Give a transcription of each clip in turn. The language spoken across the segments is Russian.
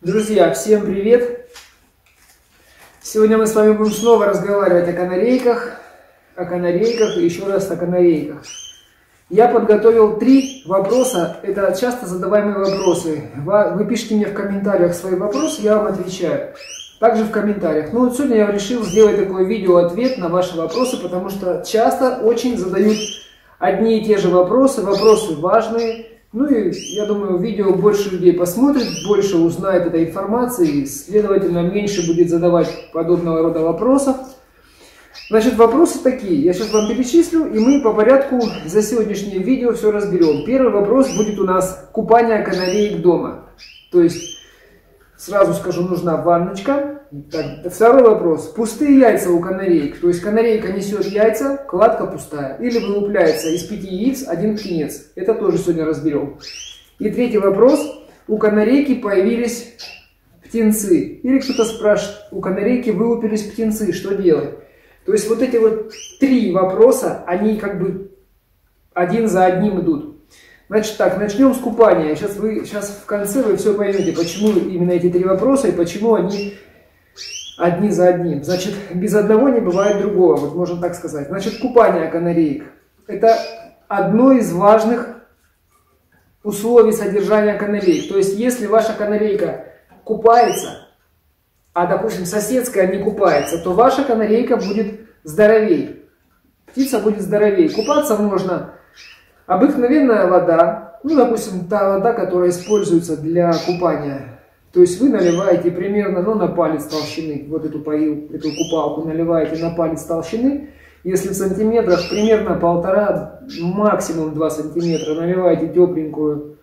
Друзья, всем привет! Сегодня мы с вами будем снова разговаривать о канарейках и еще раз о канарейках. Я подготовил 3 вопроса, это часто задаваемые вопросы. Вы пишите мне в комментариях свои вопросы, я вам отвечаю. Также в комментариях. Ну вот сегодня я решил сделать такое видео-ответ на ваши вопросы, потому что часто очень задают одни и те же вопросы важные. Ну и я думаю, видео больше людей посмотрит, больше узнает этой информации, следовательно, меньше будет задавать подобного рода вопросов. Значит, вопросы такие. Я сейчас вам перечислю, и мы по порядку за сегодняшнее видео все разберем. Первый вопрос будет у нас купание канареек дома. То есть, сразу скажу, нужна ванночка. Так, второй вопрос. Пустые яйца у канареек. То есть, канарейка несет яйца, кладка пустая. Или вылупляется из 5 яиц 1 птенец. Это тоже сегодня разберем. И третий вопрос. У канарейки появились птенцы. Или кто-то спрашивает, у канарейки вылупились птенцы, что делать? То есть, вот эти вот 3 вопроса, они как бы один за одним идут. Значит так, начнем с купания. Сейчас в конце вы все поймете, почему именно эти 3 вопроса и почему они одни за одним. Значит, без одного не бывает другого, вот можно так сказать. Значит, купание канареек. Это одно из важных условий содержания канареек. То есть, если ваша канарейка купается, а, допустим, соседская не купается, то ваша канарейка будет здоровей. Птица будет здоровей. Купаться можно обыкновенная вода, ну, допустим, та вода, которая используется для купания. То есть вы наливаете примерно, ну, на палец толщины, вот эту купалку наливаете на палец толщины. Если в сантиметрах, примерно 1,5, максимум 2 сантиметра, наливаете тепленькую.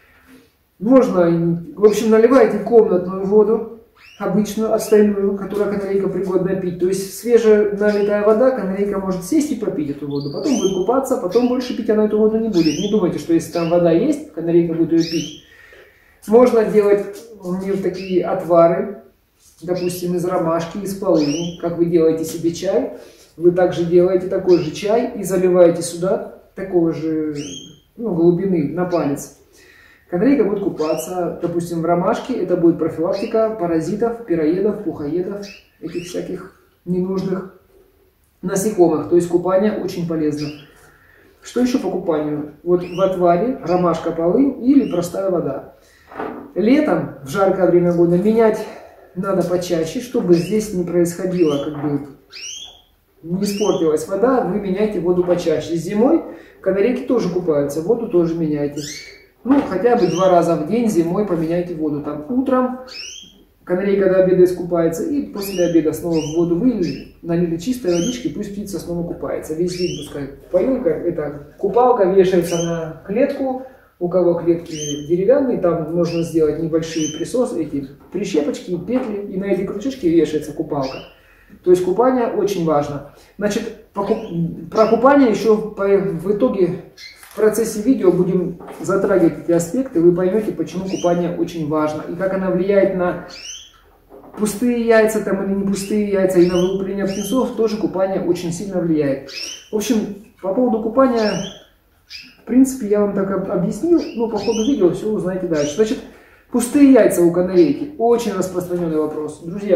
Можно, в общем, наливаете комнатную воду, обычную, отстойную, которую канарейка пригодна пить. То есть свежая налитая вода, канарейка может сесть и попить эту воду. Потом будет купаться, потом больше пить она эту воду не будет. Не думайте, что если там вода есть, канарейка будет ее пить. Можно делать такие отвары, допустим, из ромашки, из полыни. Как вы делаете себе чай, вы также делаете такой же чай и заливаете сюда такого же, ну, глубины на палец. Канарейка будет купаться, допустим, в ромашке. Это будет профилактика паразитов, пироедов, пухоедов, этих всяких ненужных насекомых. То есть купание очень полезно. Что еще по купанию? Вот в отваре ромашка, полынь или простая вода. Летом, в жаркое время года, менять надо почаще, чтобы здесь не происходило, как бы не испортилась вода, вы меняйте воду почаще. Зимой канарейки тоже купаются, воду тоже меняйте. Ну, хотя бы 2 раза в день зимой поменяйте воду. Там утром канарейка до обеда искупается, и после обеда снова в воду вылили, налили чистой водички, пусть птица снова купается. Весь день пускай. Поилка, это купалка вешается на клетку. У кого клетки деревянные, там можно сделать небольшие присосы, эти прищепочки, петли, и на эти крючочки вешается купалка. То есть купание очень важно. Значит, про купание еще в итоге в процессе видео будем затрагивать эти аспекты, вы поймете, почему купание очень важно, и как оно влияет на пустые яйца там, или не пустые яйца, и на вылупление птенцов тоже купание очень сильно влияет. В общем, по поводу купания... В принципе, я вам так объяснил, но по ходу видео все узнаете дальше. Значит, пустые яйца у канарейки. Очень распространенный вопрос. Друзья,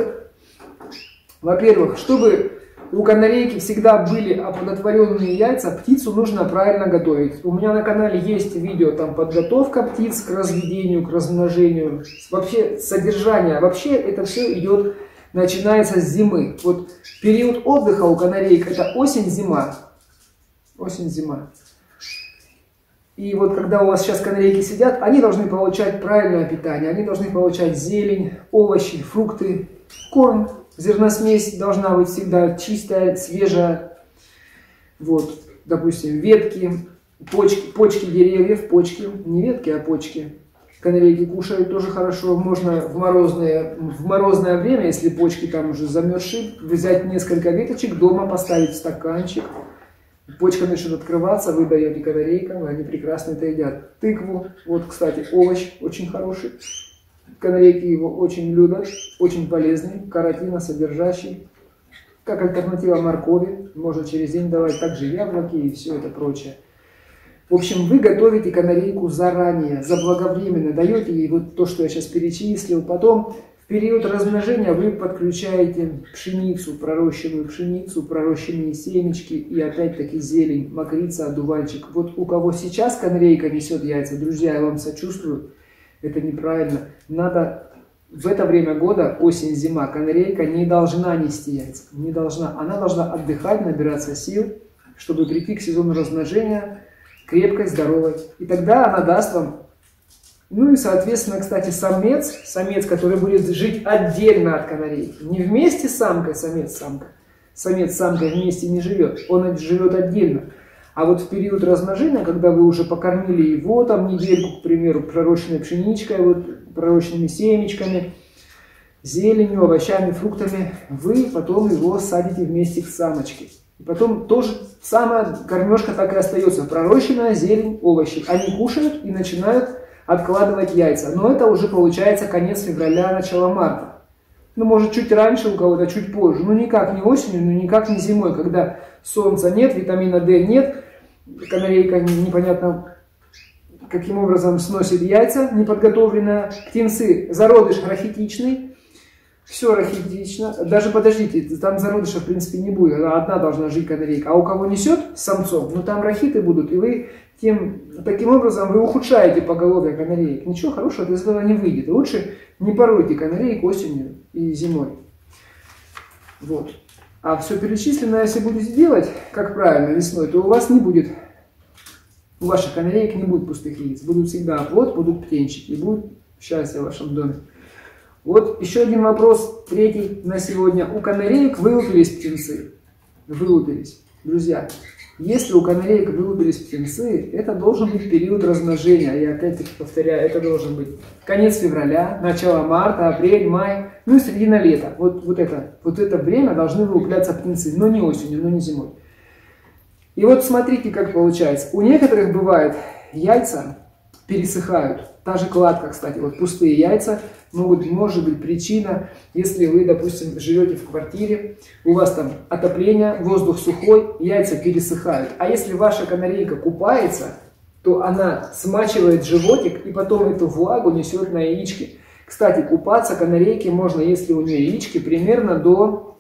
во-первых, чтобы у канарейки всегда были оплодотворенные яйца, птицу нужно правильно готовить. У меня на канале есть видео, там подготовка птиц к разведению, к размножению. Вообще содержание, вообще это все идет, начинается с зимы. Вот период отдыха у канареек это осень-зима. Осень-зима. И вот когда у вас сейчас канарейки сидят, они должны получать правильное питание. Они должны получать зелень, овощи, фрукты, корм, зерносмесь должна быть всегда чистая, свежая. Вот, допустим, ветки, почки деревьев, почки, не ветки, а почки. Канарейки кушают тоже хорошо. Можно в морозное время, если почки там уже замерзшие, взять несколько веточек, дома поставить в стаканчик. Почка начнет открываться, вы даете канарейкам, и они прекрасно это едят. Тыкву, вот, кстати, овощ очень хороший. Канарейки его очень любят, очень полезный, каротиносодержащий. Как альтернатива моркови, можно через день давать, также яблоки и все это прочее. В общем, вы готовите канарейку заранее, заблаговременно, даете ей вот то, что я сейчас перечислил. Потом в период размножения вы подключаете пшеницу, пророщенные семечки и опять-таки зелень, мокрица, одуванчик. Вот у кого сейчас канарейка несет яйца, друзья, я вам сочувствую, это неправильно. Надо в это время года, осень-зима, канарейка не должна нести яйца, не должна. Она должна отдыхать, набираться сил, чтобы прийти к сезону размножения крепкой, здоровой. И тогда она даст вам, ну и соответственно, кстати, самец, который будет жить отдельно от канарейки, не вместе с самкой, самец-самка, самец с самкой вместе не живет, он живет отдельно. А вот в период размножения, когда вы уже покормили его там недельку, к примеру, пророщенной пшеничкой, вот, пророщенными семечками, зеленью, овощами, фруктами, вы потом его садите вместе к самочке. И потом тоже самая кормежка так и остается. Пророщенная зелень, овощи. Они кушают и начинают откладывать яйца. Но это уже получается конец февраля, начало марта. Ну, может, чуть раньше у кого-то, чуть позже. Ну, никак не осенью, ну, никак не зимой, когда солнца нет, витамина D нет, канарейка непонятно каким образом сносит яйца, неподготовленная. Птенцы, зародыш рахитичный. Все рахитично. Даже подождите, там зародыша в принципе не будет. Одна должна жить канарейка. А у кого несет с самцом, ну там рахиты будут. И вы таким образом вы ухудшаете поголовье канареек. Ничего хорошего из этого не выйдет. Лучше не поройте канареек осенью и зимой. Вот. А все перечисленное, если будете делать, как правильно, весной, то у вас не будет, у ваших канареек не будет пустых яиц. Будут всегда оплод, будут птенчики. И будет счастье в вашем доме. Вот еще один вопрос, третий на сегодня. У канареек вылупились птенцы. Вылупились. Друзья, если у канареек вылупились птенцы, это должен быть период размножения. Я опять-таки повторяю, это должен быть конец февраля, начало марта, апрель, май, ну и середина лета. Вот это время должны вылупляться птенцы, но не осенью, но не зимой. И вот смотрите, как получается. У некоторых бывает яйца пересыхают. Та же кладка, кстати, вот пустые яйца может быть причина, если вы, допустим, живете в квартире, у вас там отопление, воздух сухой, яйца пересыхают. А если ваша канарейка купается, то она смачивает животик и потом эту влагу несет на яички. Кстати, купаться канарейке можно, если у нее яички, примерно до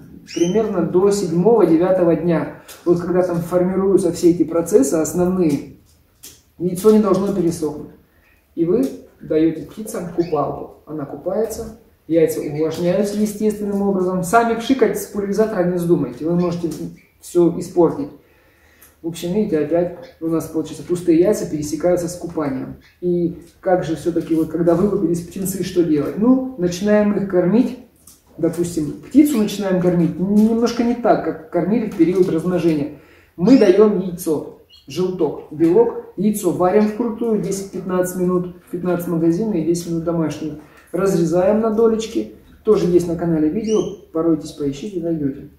7-9 дня. Вот когда там формируются все эти процессы основные, яйцо не должно пересохнуть. И вы даете птицам купалку. Она купается, яйца увлажняются естественным образом. Сами пшикать с пульверизатора не вздумайте, вы можете все испортить. В общем, видите, опять у нас получается пустые яйца пересекаются с купанием. И как же все-таки, вот когда вылупились птенцы, что делать? Ну, начинаем их кормить, допустим, птицу начинаем кормить немножко не так, как кормили в период размножения. Мы даем яйцо. Желток, белок, яйцо варим вкрутую 10-15 минут, 15 магазинных и 10 минут домашних. Разрезаем на долечки. Тоже есть на канале видео, поройтесь, поищите, найдете.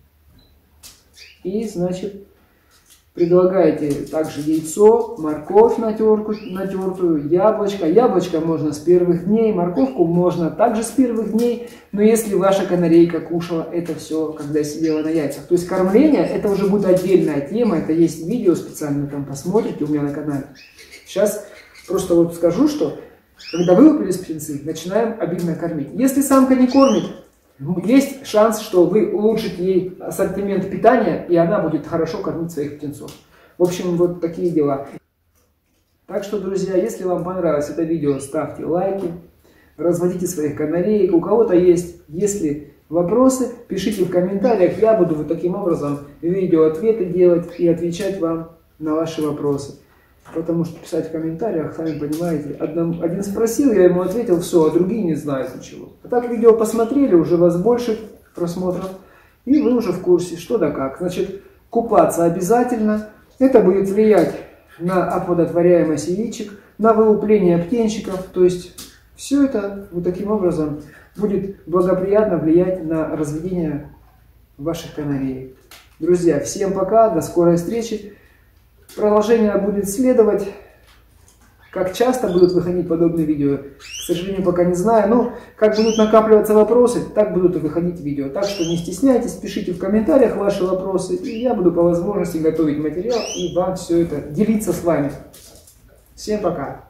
И, значит, предлагаете также яйцо, морковь натертую, яблочко. Яблочко можно с первых дней, морковку можно также с первых дней. Но если ваша канарейка кушала это все, когда сидела на яйцах. То есть кормление, это уже будет отдельная тема. Это есть видео специально, там посмотрите у меня на канале. Сейчас просто вот скажу, что когда вылупились птенцы, начинаем обильно кормить. Если самка не кормит, есть шанс, что вы улучшите ей ассортимент питания, и она будет хорошо кормить своих птенцов. В общем, вот такие дела. Так что, друзья, если вам понравилось это видео, ставьте лайки, разводите своих канареек. У кого-то есть, если вопросы, пишите в комментариях. Я буду вот таким образом видео-ответы делать и отвечать вам на ваши вопросы. Потому что писать в комментариях, сами понимаете, один спросил, я ему ответил, все, а другие не знают ничего. А так видео посмотрели, уже вас больше просмотров, и вы уже в курсе, что да как. Значит, купаться обязательно, это будет влиять на оплодотворяемость яичек, на вылупление птенчиков, то есть все это вот таким образом будет благоприятно влиять на разведение ваших канареек. Друзья, всем пока, до скорой встречи. Продолжение будет следовать. Как часто будут выходить подобные видео, к сожалению, пока не знаю. Но как будут накапливаться вопросы, так будут и выходить видео. Так что не стесняйтесь, пишите в комментариях ваши вопросы. И я буду по возможности готовить материал и вам все это делиться с вами. Всем пока!